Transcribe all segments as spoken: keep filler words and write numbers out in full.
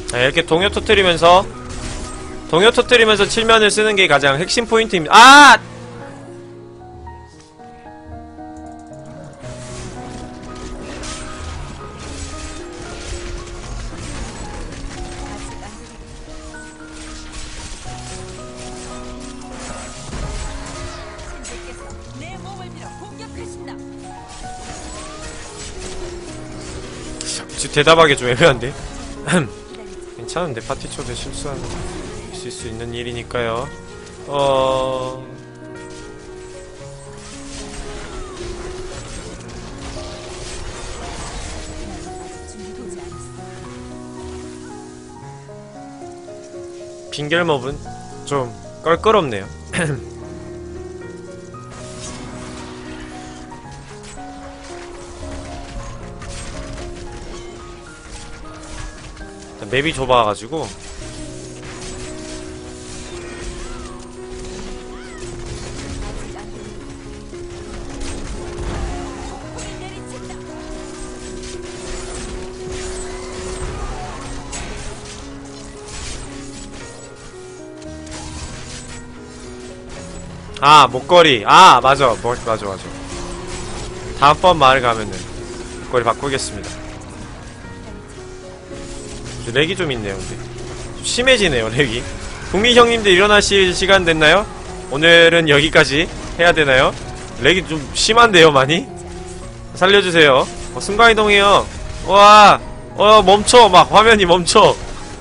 자, 이렇게 동요 터뜨리면서 동요 터뜨리면서 칠면을 쓰는 게 가장 핵심 포인트입니다. 아! 지금 대답하기 좀 애매한데? 괜찮은데 파티 초대 실수하는 있을 수 있는 일이니까요. 어... 빙결몹은 좀 껄끄럽네요. 맵이 좁아가지고 아 목걸이 아 맞아 뭐, 맞아 맞아 다음번 마을 가면은 목걸이 바꾸겠습니다. 렉이 좀 있네요. 근데 좀 심해지네요 렉이. 국민 형님들 일어나실 시간 됐나요? 오늘은 여기까지 해야 되나요? 렉이 좀 심한데요 많이? 살려주세요. 어, 순간이동해요. 와, 어 멈춰 막 화면이 멈춰.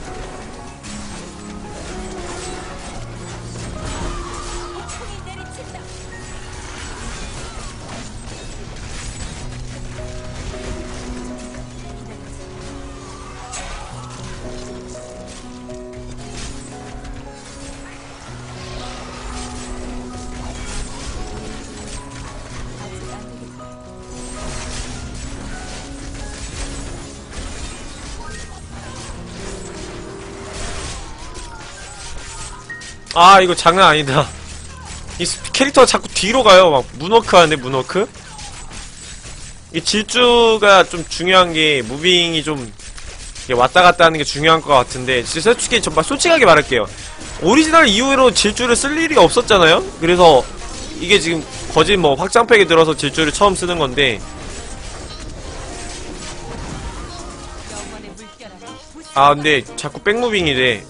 아 이거 장난 아니다. 이 캐릭터가 자꾸 뒤로 가요. 막 문워크 하는데 문워크? 이 질주가 좀 중요한게 무빙이 좀 왔다갔다 하는게 중요한 것 같은데 진짜 솔직히 정말 솔직하게 말할게요. 오리지널 이후로 질주를 쓸 일이 없었잖아요? 그래서 이게 지금 거짓 뭐 확장팩에 들어서 질주를 처음 쓰는 건데 아 근데 자꾸 백무빙이래.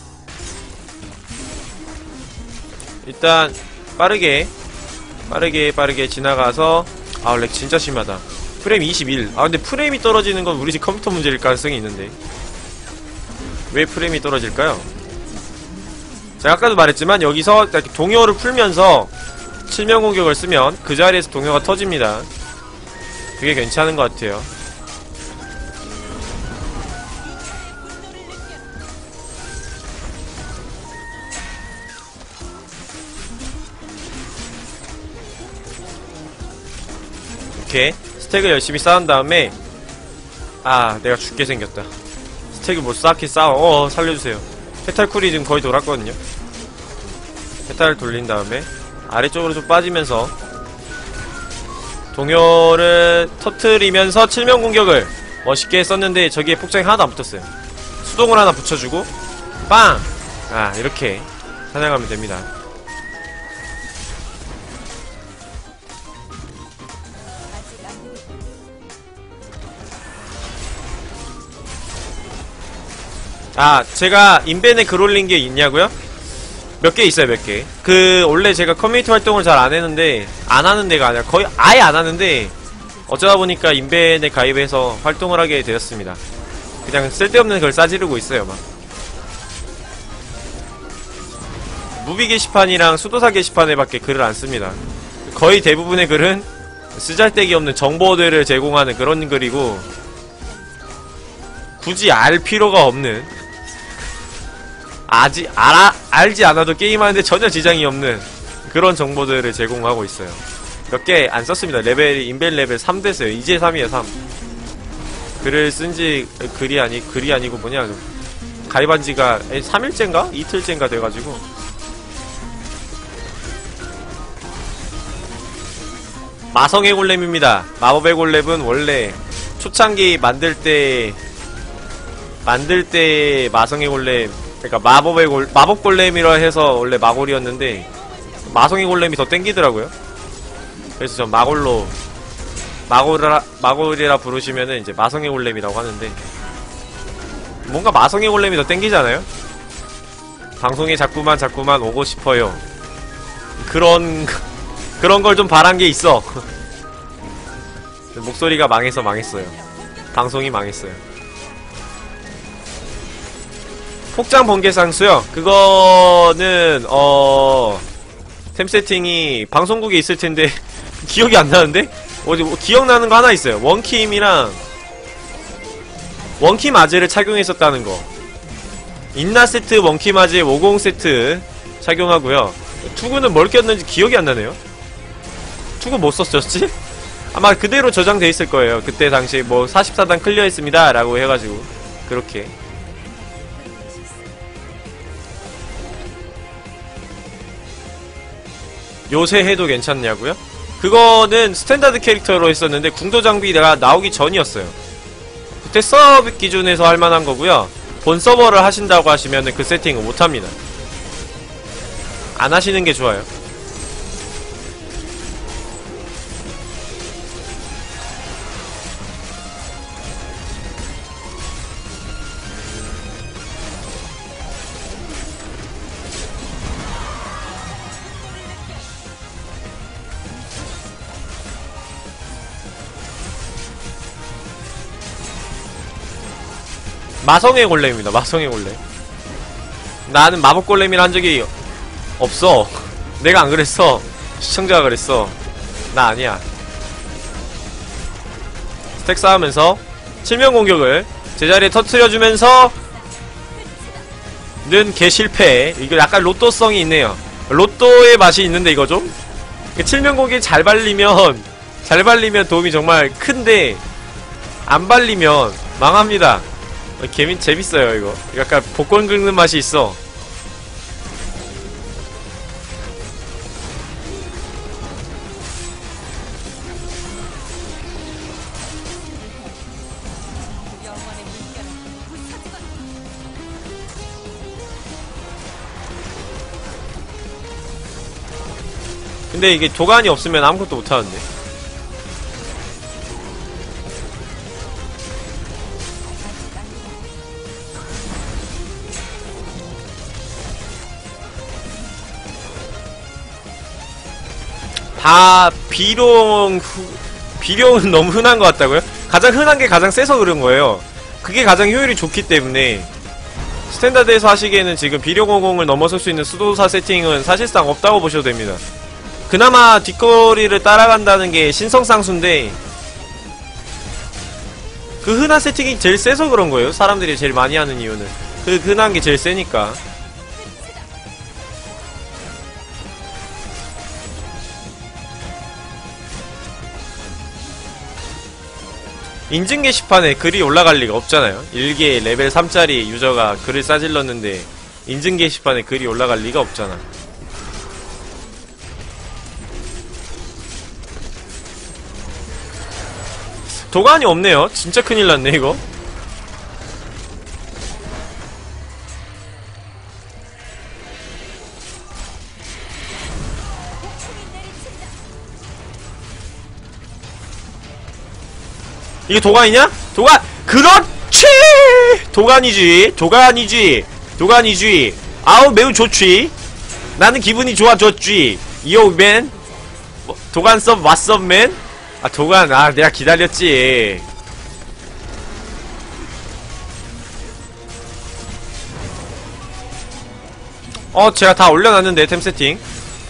일단 빠르게 빠르게 빠르게 지나가서 아 렉 진짜 심하다. 프레임 이십일. 아 근데 프레임이 떨어지는 건 우리 집 컴퓨터 문제일 가능성이 있는데 왜 프레임이 떨어질까요? 제가 아까도 말했지만 여기서 이렇게 동요를 풀면서 칠면 공격을 쓰면 그 자리에서 동요가 터집니다. 그게 괜찮은 것 같아요. 이렇게 스택을 열심히 쌓은 다음에 아 내가 죽게 생겼다. 스택을 못 쌓게 쌓아. 어 살려주세요. 페탈쿨이 지금 거의 돌았거든요. 페탈을 돌린 다음에 아래쪽으로 좀 빠지면서 동요를 터트리면서 칠면 공격을 멋있게 썼는데 저기에 폭장이 하나도 안 붙었어요. 수동을 하나 붙여주고 빵! 아 이렇게 사냥하면 됩니다. 아 제가 인벤에 글 올린 게 있냐고요? 몇 개 있어요. 몇 개. 그 원래 제가 커뮤니티 활동을 잘 안 했는데 안 하는 데가 아니라 거의 아예 안 하는데 어쩌다 보니까 인벤에 가입해서 활동을 하게 되었습니다. 그냥 쓸데없는 글 싸지르고 있어요 막. 무비 게시판이랑 수도사 게시판에 밖에 글을 안 씁니다. 거의 대부분의 글은 쓰잘데기 없는 정보들을 제공하는 그런 글이고 굳이 알 필요가 없는 아지, 알아, 알지 않아도 게임하는데 전혀 지장이 없는 그런 정보들을 제공하고 있어요. 몇 개 안 썼습니다. 레벨이, 인벤 레벨 삼 됐어요. 이제 삼이에요, 삼. 글을 쓴지, 글이 아니, 글이 아니고 뭐냐. 가입한 지가 삼 일째인가? 이틀째인가 돼가지고. 마성의 골렘입니다. 마법의 골렘은 원래 초창기 만들 때 만들 때 마성의 골렘, 그러니까 마법의 골 마법 골렘이라 해서 원래 마골이었는데 마성의 골렘이 더 땡기더라고요. 그래서 전 마골로 마골이라 마골이라 부르시면은 이제 마성의 골렘이라고 하는데, 뭔가 마성의 골렘이 더 땡기잖아요. 방송에 자꾸만 자꾸만 오고 싶어요. 그런 그런 걸 좀 바란 게 있어. 목소리가 망해서 망했어요. 방송이 망했어요. 폭장 번개 쌍수요? 그거는 어... 템 세팅이 방송국에 있을 텐데 기억이 안 나는데? 어디 뭐 기억나는 거 하나 있어요. 원킴이랑 원킴 아재를 착용했었다는 거. 인나 세트 원킴 아재 오십 세트 착용하고요. 투구는 뭘 꼈는지 기억이 안 나네요. 투구 뭐 썼었지? 아마 그대로 저장돼 있을 거예요. 그때 당시 뭐 사십사 단 클리어했습니다 라고 해가지고 그렇게. 요새 해도 괜찮냐고요? 그거는 스탠다드 캐릭터로 했었는데 궁도 장비가 나오기 전이었어요. 그때 서브 기준에서 할만한 거고요. 본 서버를 하신다고 하시면은 그 세팅은 못합니다. 안 하시는 게 좋아요. 마성의 골렘입니다. 마성의 골렘. 나는 마법 골렘이라 한 적이 없어. 내가 안 그랬어. 시청자가 그랬어. 나 아니야. 스택 쌓으면서 칠면 공격을 제자리에 터트려주면서 는 개실패. 이거 약간 로또성이 있네요. 로또의 맛이 있는데 이거 좀? 칠면 공격이 잘 발리면 잘 발리면 도움이 정말 큰데 안 발리면 망합니다. 개민 재밌어요 이거. 약간 복권 긁는 맛이 있어. 근데 이게 도관이 없으면 아무것도 못하는데. 다 비룡 후, 비룡은 너무 흔한 것 같다고요? 가장 흔한 게 가장 세서 그런 거예요. 그게 가장 효율이 좋기 때문에 스탠다드에서 하시기에는 지금 비룡 오공을 넘어설 수 있는 수도사 세팅은 사실상 없다고 보셔도 됩니다. 그나마 뒷거리를 따라간다는 게 신성쌍수인데 그 흔한 세팅이 제일 세서 그런 거예요. 사람들이 제일 많이 하는 이유는 그 흔한 게 제일 세니까. 인증 게시판에 글이 올라갈 리가 없잖아요. 일개 레벨 삼짜리 유저가 글을 싸질렀는데 인증 게시판에 글이 올라갈 리가 없잖아. 도관이 없네요. 진짜 큰일 났네 이거. 이게 도관이냐? 도관! 그렇지! 도관이지. 도관이지. 도관이지. 아우 매우 좋지. 나는 기분이 좋아졌지. 이오 맨. 도관 섭 왓썹 맨. 아 도관 아 내가 기다렸지. 어 제가 다 올려놨는데 템 세팅.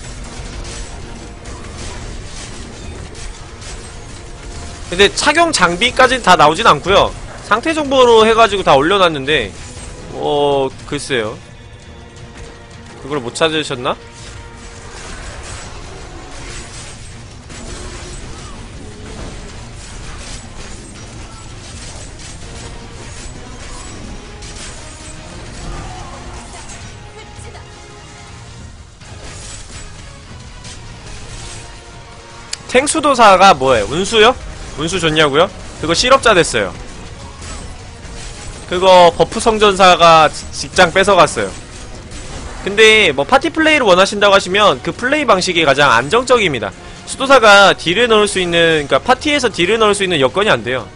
근데 착용 장비까지는 다 나오진 않고요. 상태 정보로 해가지고 다 올려놨는데 어 글쎄요. 그걸 못 찾으셨나? 탱수도사가 뭐예요? 운수요? 운수 좋냐고요? 그거 실업자 됐어요. 그거 버프 성전사가 지- 직장 뺏어갔어요. 근데 뭐 파티 플레이를 원하신다고 하시면 그 플레이 방식이 가장 안정적입니다. 수도사가 딜을 넣을 수 있는, 그러니까 파티에서 딜을 넣을 수 있는 여건이 안 돼요.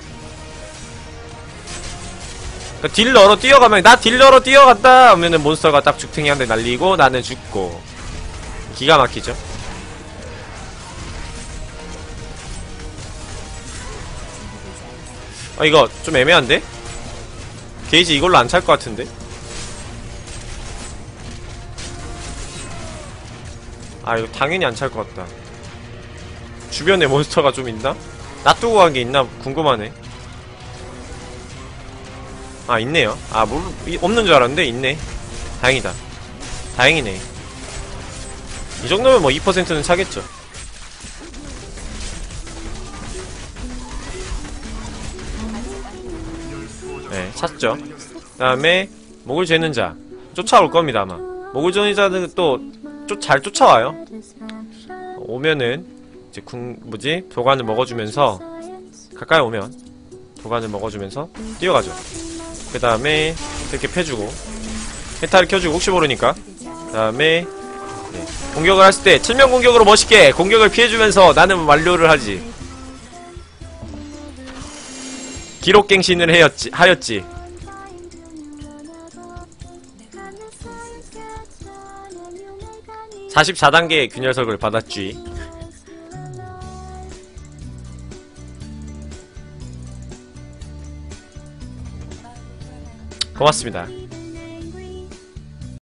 그러니까 딜 넣으러 뛰어가면, 나 딜 넣으러 뛰어갔다 하면은 몬스터가 딱 죽탱이 한 대 날리고 나는 죽고. 기가 막히죠. 아, 이거 좀 애매한데? 게이지 이걸로 안 찰 것 같은데? 아, 이거 당연히 안 찰 것 같다. 주변에 몬스터가 좀 있나? 놔두고 간 게 있나 궁금하네. 아, 있네요. 아, 물, 없는 줄 알았는데 있네. 다행이다. 다행이네. 이 정도면 뭐 이 퍼센트는 차겠죠. 네, 찼죠. 그 다음에 목을 죄는 자 쫓아올 겁니다 아마. 목을 죄는 자는 또 잘 쫓아와요. 오면은 이제 궁 뭐지 도관을 먹어주면서, 가까이 오면 도관을 먹어주면서 뛰어가죠. 그 다음에 이렇게 펴주고 해탈을 켜주고 혹시 모르니까. 그 다음에 네, 공격을 했을 때 칠면 공격으로 멋있게 공격을 피해주면서 나는 완료를 하지. 기록갱신을 해였지, 하였지. 사십사 단계의 균열석을 받았쥐. 고맙습니다.